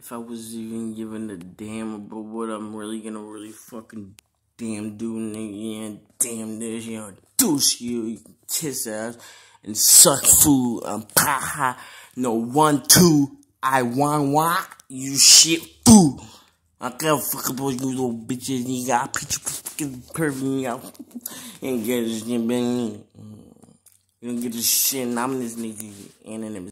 if I was even giving a damn about what I'm really gonna fucking damn do, nigga, yeah, damn this, you know, douche you can kiss ass and suck food, paha, no 1, 2, I want, you shit food. I can't fuck about you little bitches, nigga, I put you fucking pervy out, and get this shit, man. You don't get this shit, and I'm this nigga, and